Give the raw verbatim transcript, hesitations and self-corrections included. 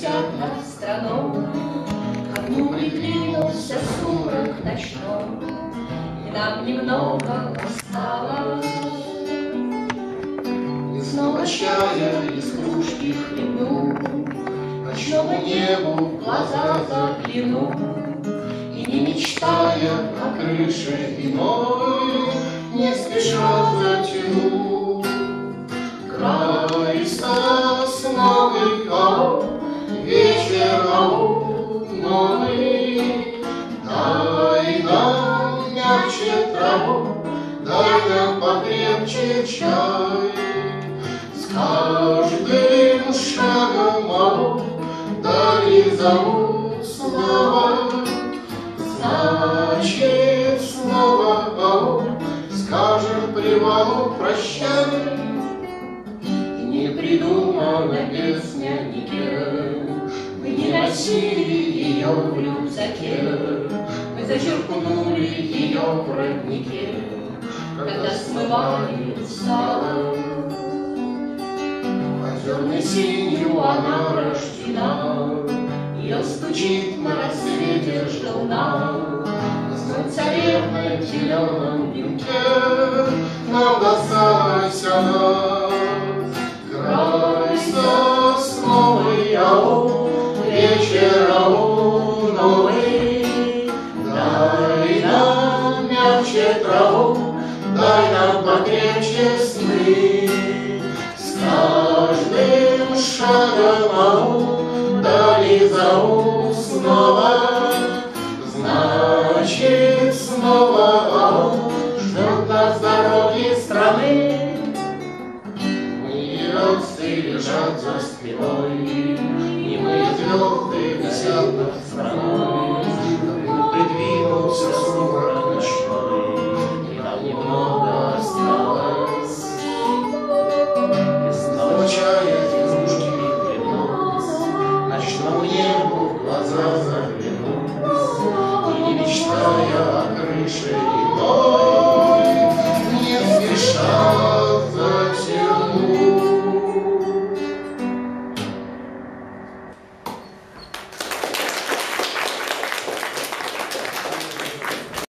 летят над страной, к окну придвинулся сумрак ночной, и нам немного осталось. И снова чая из кружки хлебну, ночному небу в глаза загляну, и не мечтая о крыше иной, не спеша затяну край сосновый, ау, вечер, ау, новый. Дай нам мягче траву, дай нам покрепче чай. С каждым шагом, ау, дали зовут снова. Значит, снова, ау, скажем привалу прощай. И не придумана песня никем, мы не носили ее в рюкзаке, мы зачеркнули ее в роднике, когда смывали сало. Озерной синью она рождена, ее стучит на рассвете желна. Знать царевна в зеленом венке нам досталась она. Край сосновый, ау, вечер, ау, новый. Дай нам мягче траву, дай нам покрепче сны. С каждым шагом, ау, дали зовут снова. Значит, снова, ау, ждет нас дороги страны. Звезды лежат за спиной, немые звезды висят над страной. Придвинулся сумрак ночной, и нам немного осталось. И снова чая из кружки хлебнуть, ночному небу в глаза заглянуть, и не мечтая о крыше иной,